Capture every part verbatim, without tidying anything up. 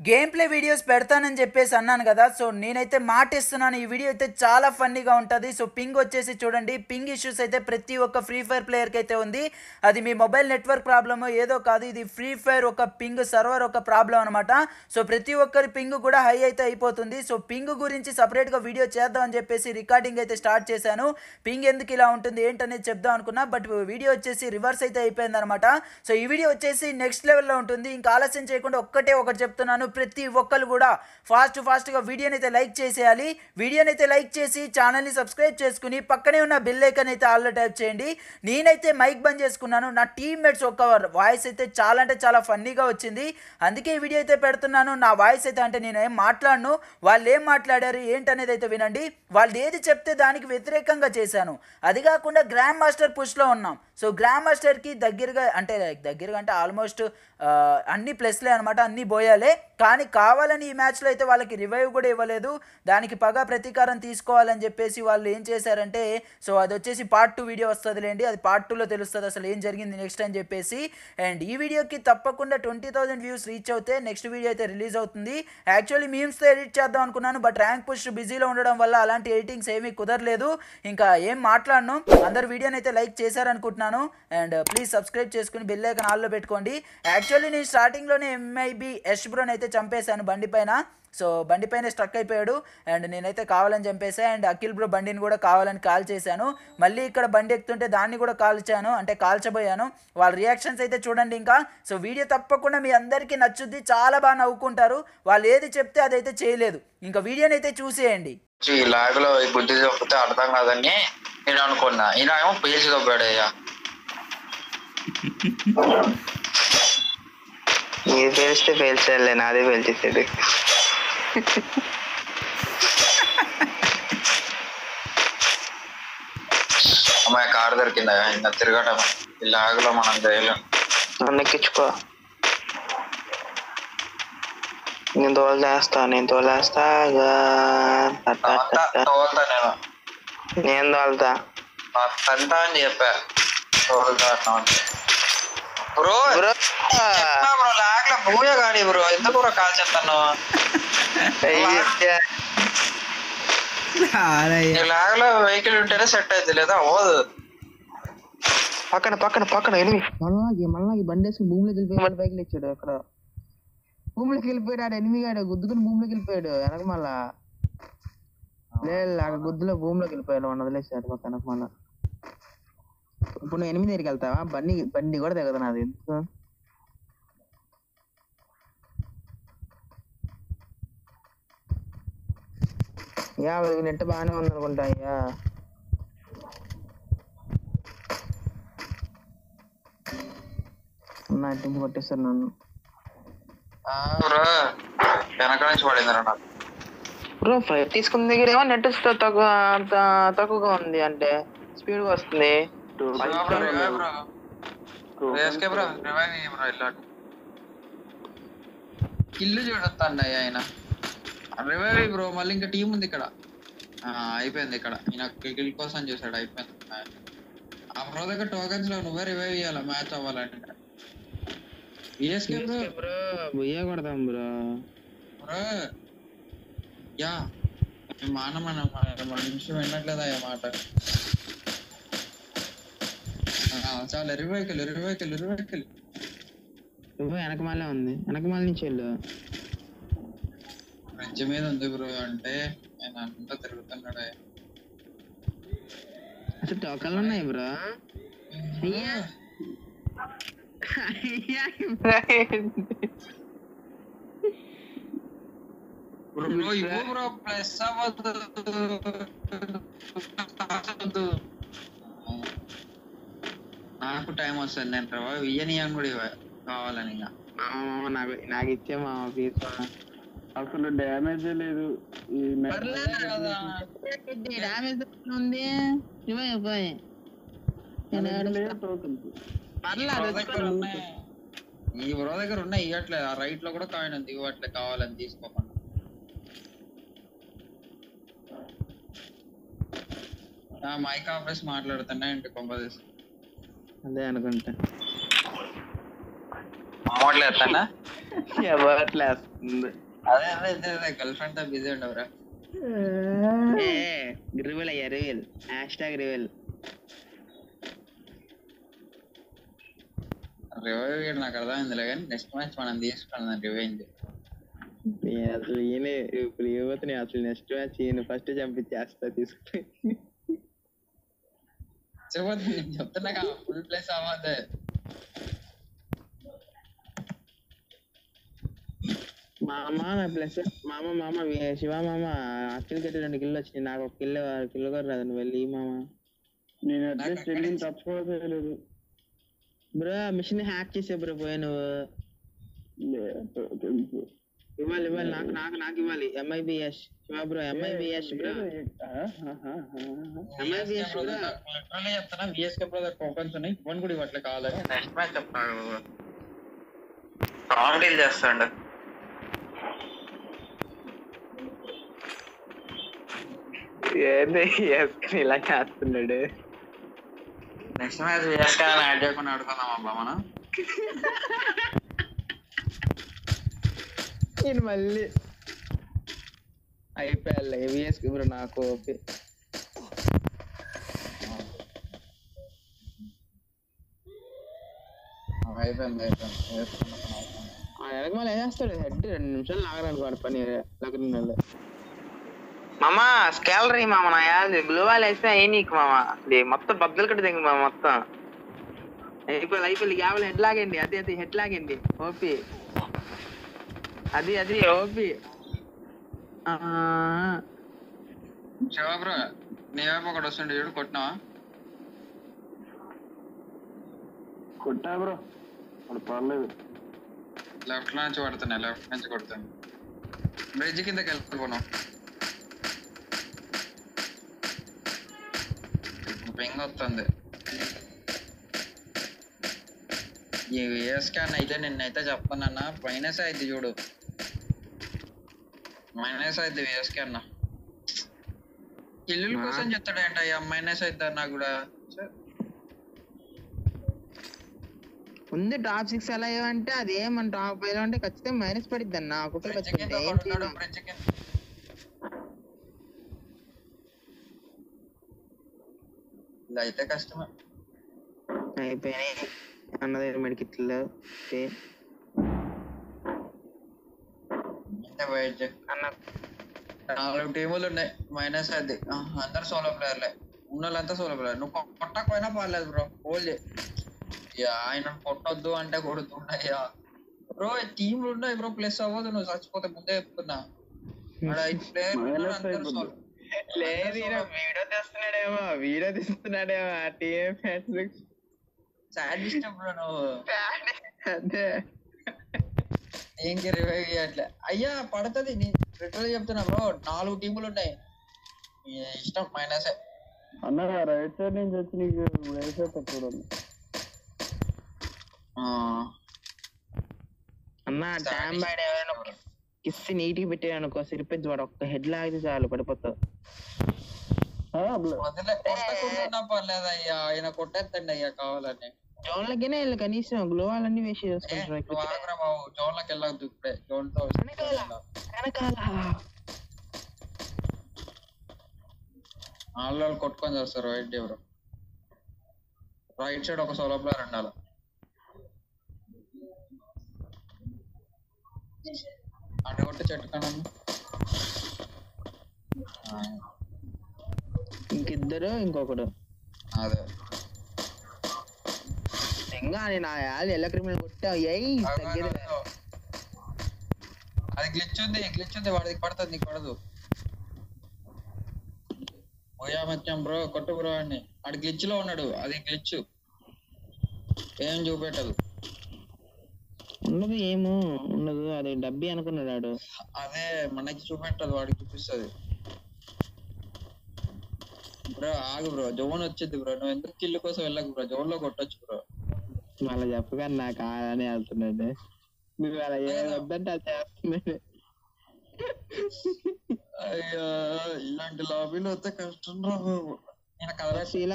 Game play videos పెడతానని చెప్పేసి అన్నాను కదా. సో నేనైతే మాటిస్తున్నాను, ఈ వీడియో అయితే చాలా ఫన్నీగా ఉంటుంది. సో పింగ్ వచ్చేసి చూడండి, పింగ్ ఇష్యూస్ అయితే ప్రతి ఒక్క ఫ్రీ ఫైర్ ప్లేయర్కి అయితే ఉంది. అది మీ మొబైల్ నెట్వర్క్ ప్రాబ్లమ్ ఏదో కాదు, ఇది ఫ్రీ ఫైర్ ఒక పింగ్ సర్వర్ ఒక ప్రాబ్లం అనమాట. సో ప్రతి ఒక్కరి పింగ్ కూడా హై అయితే అయిపోతుంది. సో పింగ్ గురించి సపరేట్గా వీడియో చేద్దాం అని చెప్పేసి రికార్డింగ్ అయితే స్టార్ట్ చేశాను. పింగ్ ఎందుకు ఇలా ఉంటుంది ఏంటనేది చెప్దాం అనుకున్నా, బట్ వీడియో వచ్చేసి రివర్స్ అయితే అయిపోయింది అనమాట. సో ఈ వీడియో వచ్చేసి నెక్స్ట్ లెవెల్లో ఉంటుంది. ఇంకా ఆలస్యం చేయకుండా ఒక్కటే ఒకటి చెప్తున్నాను, ప్రతి ఒక్కరు కూడా ఫాస్ట్ ఫాస్ట్గా వీడియోని అయితే లైక్ చేసేయాలి. వీడియోని అయితే లైక్ చేసి ఛానల్ని సబ్స్క్రైబ్ చేసుకుని పక్కనే ఉన్న బెల్ ఐకాన్ అయితే ఆల్లో ట్యాప్ చేయండి. నేనైతే మైక్ బంద్ చేసుకున్నాను. నా టీమ్మేట్స్ ఒక వాయిస్ అయితే చాలా అంటే చాలా ఫన్నీగా వచ్చింది, అందుకే ఈ వీడియో అయితే పెడుతున్నాను. నా వాయిస్ అయితే అంటే నేను ఏం మాట్లాడను, వాళ్ళు ఏం మాట్లాడారు ఏంటనేది అయితే వినండి. వాళ్ళు ఏది చెప్తే దానికి వ్యతిరేకంగా చేశాను. అది కాకుండా గ్రాండ్ మాస్టర్ పుష్లో ఉన్నాం. సో గ్రాండ్ మాస్టర్కి దగ్గరగా అంటే దగ్గరగా అంటే ఆల్మోస్ట్ అన్ని ప్లస్లే అనమాట, అన్నీ పోయాలే. కానీ కావాలని ఈ మ్యాచ్లో అయితే వాళ్ళకి రివైవ్ కూడా ఇవ్వలేదు. దానికి పగా ప్రతీకారం తీసుకోవాలని చెప్పేసి వాళ్ళు ఏం చేశారంటే, సో అది వచ్చేసి పార్ట్ టూ వీడియో వస్తుందిలేండి, అది పార్ట్ టూలో తెలుస్తుంది అసలు ఏం జరిగింది నెక్స్ట్ అని చెప్పేసి. అండ్ ఈ వీడియోకి తప్పకుండా ట్వంటీ థౌసండ్ వ్యూస్ రీచ్ అవుతే నెక్స్ట్ వీడియో అయితే రిలీజ్ అవుతుంది. యాక్చువల్లీ మీమ్స్తో ఎడిట్ చేద్దాం అనుకున్నాను, బట్ ర్యాంక్ పుష్ బిజీలో ఉండడం వల్ల అలాంటి ఎడిటింగ్స్ ఏమీ కుదరలేదు. ఇంకా ఏం మాట్లాడను, అందరు వీడియోని అయితే లైక్ చేశారనుకుంటున్నాను. అండ్ ప్లీజ్ సబ్స్క్రైబ్ చేసుకుని బెల్ ఐకాన్ ఆల్లో పెట్టుకోండి. యాక్చువల్లీ నేను స్టార్టింగ్లోనే ఎంఐబి యష్ బ్రోని అయితే చంపేశాను బండి పైన. సో బండి పైన స్ట్రక్ అయిపోయాడు అండ్ నేనైతే కావాలని చంపేసా. అండ్ అఖిల్ బ్రో బండిని కూడా కావాలని కాల్ చేశాను. మళ్ళీ ఇక్కడ బండి ఎక్కుతుంటే దాన్ని కూడా కాల్చాను, అంటే కాల్చబోయాను. వాళ్ళ రియాక్షన్స్ అయితే చూడండి ఇంకా. సో వీడియో తప్పకుండా మీ అందరికీ నచ్చుద్ది, చాలా బాగా నవ్వుకుంటారు. వాళ్ళు ఏది చెప్తే అదైతే చేయలేదు. ఇంకా వీడియోని అయితే చూసేయండి. ఈ లాగ్ లో బుద్ధి చెప్తే అర్థం కాదని నేను అనుకున్నా, ఈయన ఏమో పేల్చి తప్పాడయ్యా. మీరు పేలిస్తే పేల్చాలే, నాదే పేల్చేసేది. అమ్మాయి కారు దొరికిందా ఇంకా తిరగటం ఈ లాగ్ లో మనం చేయలేం. నన్ను ఎక్కించుకో, నేను తోలేస్తా నేను తోలేస్తా తోలుతా నేను నేను తోలుతా అంతా అని చెప్పా. తోలుతా బ్రో బ్రో లాగ్ లో భూయా గాడి బ్రో, ఎందుకు బ్రో కాల్ చెప్తాను. లాగ్ లో వెహికల్ ఉంటేనే సెట్ అయితే, లేదా అవ్వదు. పక్కన పక్కన పక్కన ఎనిమిది మళ్ళీ మళ్ళీ బండి వేసుకుని భూమిలోకి వెళ్ళిపోయి మళ్ళీ బైక్లు ఇచ్చాడు. అక్కడ భూమిలోకి వెళ్ళిపోయాడు, ఆడ ఎనిమిది గాడు గుద్దుకుని భూమిలోకి వెళ్ళిపోయాడు. వెనక మళ్ళా లేదు అక్కడ గుద్దులో భూమిలోకి వెళ్ళిపోయాడు, వాడిని వదిలేసాడు పక్కన. మళ్ళా ఇప్పుడు నువ్వు ఎనిమిది దగ్గరికి వెళ్తావా? బండి బండి కూడా దిగదు నాది. ఎందుకు యాభై నెట్ బాగానే ఉంది అనుకుంటా. అయ్యా నా ఇంటికి కొట్టేస్తారు నన్ను. వెనక నుంచి పడింది నాకు బ్రో. ఫైవ్ తీసుకున్న దగ్గర ఏమో నెట్ తక్కువ తక్కువగా ఉంది, అంటే స్పీడ్ గా వస్తుంది. ఇల్లు చూడొస్తాండి ఆయన రివైవ్ బ్రో. మళ్ళీ ఇంకా టీం ఉంది ఇక్కడ, అయిపోయింది ఇక్కడ. ఈయన కిల్ కోసం చూసాడు, అయిపోయింది. ఆ బ్రో దగ్గర టోకెన్స్ లో నువ్వే రివైవ్ చేయాలి మ్యాచ్ అవ్వాలంటే. బ్రో బొయ్య కొడతాం బ్రో. బ్రో యా మానమన మన నిమిషం వినట్లేదా ఆ మాట. చాలా రివైకల్ రివైకల్ రివైకల్ వెనక మళ్ళీ ఉంది, వెనక మళ్ళీ నుంచి వెళ్ళు. ఫ్రిడ్జ్ మీద ఉంది బ్రో, అంటే ఆయన అంతా తిరుగుతున్నాడే. అసలు టోకన్లు ఉన్నాయి బ్రో. బ్రో ఇవ్వు బ్రో, ప్లస్ అవ్వద్దు. నాకు టైం వస్తుంది, నేను రివైవ్ ఇయ్యనియని కూడా ఇవ్వ కావాలని. నాకు నాకు ఇచ్చే మా ఫీజ్ అసలు డ్యామేజ్ లేదు. డ్యామేజ్ ఉంది ఈ బ్రో దగ్గర ఉన్నాయి, ఇవ్వట్లేదు. ఆ రైట్ లో కూడా కాయిన్ ఉంది, ఇవ్వట్లేదు. కావాలని తీసుకోకుండా మైక్ ఆఫీస్ మాట్లాడుతున్నా ఇంటి కొంప తీసు అదే అనుకుంటా. మాట్లాడుతానా ఎవట్లేస్తుంది అదే అదే అదే అదే గర్ల్ ఫ్రెండ్ తో బిజీ ఉండవురా. ఏ రివెల్ అయ్యా రివెల్ హ్యాష్ ట్యాగ్ రివెల్ రివైవ్ నాకు అర్థమైందిలే కానీ నెక్స్ట్ మ్యాచ్ మనం తీసుకున్నాం రివెంజ్. అసలు ఈయన ఇప్పుడు ఏమవుతుంది అసలు నెక్స్ట్ మ్యాచ్ ఈయన ఫస్ట్ చంపించేస్తా తీసుకుని చెప్పొద్దు నేను చెప్తున్నా ఫుల్ ప్లేస్ అవ్వద్దు. మామ నా ప్లస్ మామ మామ శివ మామ అఖిల్ గట్టి రెండు కిల్లు వచ్చినాయి నాకు ఒక కిల్లు కిల్లు కూడా రాదు నువ్వు వెళ్ళి మామ. నేను అడ్జస్ట్ వెళ్ళిన తప్పుకోలేదు బ్రో మిషన్ హ్యాక్ చేసే బ్రో పోయా నువ్వు. తెలుసు ఇవ్వాలి ఇవ్వాలి నాకు నాకు నాకు ఇవ్వాలి MIBS Shiva bro MIBS bro MIBS bro literally చెప్తున్నా విఎస్కే బ్రదర్ టోకన్స్ ఉన్నాయి ఇవ్వని కూడా ఇవ్వట్లే కావాలి. నెక్స్ట్ మ్యాచ్ చెప్తాను స్ట్రాంగ్ డీల్ చేస్తాండు. ఏంది ఇలా చేస్తున్నాడు. నెక్స్ట్ మ్యాచ్ విఎస్కే యాడ్ చేయకుండా ఆడుకుందాం అబ్బా మనం. నేను మళ్ళీ అయిపోయాలి విఎస్కే బ్రో నాకు ఓకే. అయిపోయింది అయిపోయింది వెనక మళ్ళీ ఏం చేస్తాడు హెడ్ రెండు నిమిషాలు లాగడానికి పని లగ్న మామా స్కేలరీ మామ నా యాది గ్లోవాల్ వేస్తే అయ్యి నీకు మామ మొత్తం బద్దలు కట్టి దింగి మామ మొత్తం అయిపోయి అయిపోయి యాభై హెడ్ లాగండి అది అది హెడ్ లాగండి ఓపి అది అది ఓపి శివ బ్రో నీ వైపు ఒకటి వస్తుండే చూడు కొట్టినావా? కొట్టా బ్రో అది పర్లేదు. లెఫ్ట్ లో నుంచి కొడుతున్నా లెఫ్ట్ నుంచి కొడుతున్నా బ్రిడ్జ్ కిందకి వెళ్ళిపోను. పింగ్ వస్తుంది ఈ విఎస్కాన్ అయితే నిన్నైతే చెప్తానన్నా మైనస్ అయితే చూడు మైనస్ అయితే విఎస్కే అన్న కిల్లుల కోసం చెప్తాడంట అయ్యా మైనస్ అయితే అన్నా కూడా ఉంది టాప్ సిక్స్ ఎలా అంటే అదేమన్నా టాప్ ఫైవ్ అంటే ఖచ్చితంగా మైనస్ పడిద్ది అన్న ఇలా అయితే కష్టమే. అయిపోయినాయి అన్న దగ్గర మెడికిట్లు అన్న నాలుగు టీములు ఉన్నాయి మైనస్ అది అందరు సోలో ప్లేయర్లే ఉన్న వాళ్ళంతా సోలో ప్లేయర్. నువ్వు కొట్టకపోయినా పర్లేదు బ్రో ఓన్లీ ఆయన కొట్టొద్దు అంటే కొడుతున్నాయ్యా బ్రో టీంలు ఉన్నాయి బ్రో ప్లస్ అవ్వదు నువ్వు చచ్చిపోతే ముందే చెప్తున్నా. లేదు వీడియో తీస్తున్నాడేమో వీడియో తీస్తున్నాడేమో ఆ టీం బ్రో నువ్వు అదే ఏంకి రివైవ్ చేయట్లే అయ్యా పడుతుంది నీ రిటర్న్ చెప్తున్నా బ్రో నాలుగు టీములు ఉన్నాయి ఇష్టం మైనస్ అన్న రైట్ సైడ్ నుంచి వచ్చి నీకు వేసే చూడండి అన్న టామ్ బైడ్ ఎవరైనా కిస్సి నీటికి పెట్టాడు అనుకో సిరిపెద్ది వాడు ఒక్క హెడ్ లాగితే చాలు పడిపోతావు. కొట్టకుండా పర్లేదు అయ్యా ఆయన కొట్టేస్తండి అయ్యా కావాలని. జోన్లకినే వెళ్ళి కనీసం గ్లోవాలన్నీ వేసి చేసుకుంటారు. జోన్లకి వెళ్ళొద్దు ఇప్పుడే జోన్ తో వాళ్ళు కొట్టుకొని చేస్తారు రైట్ ఎవరు రైట్ సైడ్ ఒక సోలో ప్లేయర్ ఉండాలి. అడగొట్టి చెట్టు కన్నా ఇంకిద్దరు ఇంకొకడు అదే ఇంకా నేను ఆ యాళ్ళు ఎల్ల క్రిమినల్ కొట్టా ఎయ్ అది గ్లిచ్ ఉంది గ్లిచ్ ఉంది వాడికి పడుతుంది నీకు పడదు. పోయా మచ్చాం బ్రో కొట్టు బ్రో అని వాడి గ్లిచ్ లో ఉన్నాడు అది గ్లిచ్ ఏం చూపెట్టదు ఉండదు ఏమో ఉండదు అది డబ్బి అనుకున్నాడు అదే మనకి చూపెట్టదు వాడికి చూపిస్తుంది. బ్రో ఆగు బ్రో జోన్ వచ్చింది బ్రో నువ్వు ఎందుకు కిల్లు కోసం వెళ్ళకు బ్రో జోన్ లో కొట్టొచ్చు బ్రో. మళ్ళీ చెప్పగా నాకు కాదని వెళ్తున్నాడు మీరు అలా ఏ వద్దంటే అది చేస్తున్నాడు. అయ్యా ఇలాంటి లాబీలో వస్తే కష్టం రా నేను కదలట్టు ఇలా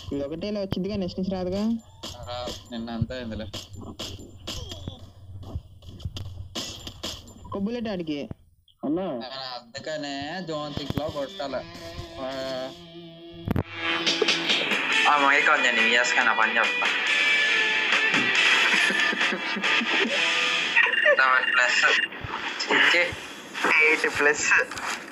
ఇది ఒకటే ఇలా వచ్చిందిగా నెక్స్ట్ నుంచి రాదుగా. రా నిన్న అంతా ఇందులో ఒక బుల్లెట్ ఆడికి అన్నా అందుకనే జోన్తిక్ లో కొట్టాల. ఆ మైక్ ఆన్ చేయండి విఎస్గా పని చెప్తా. Seven plus eight plus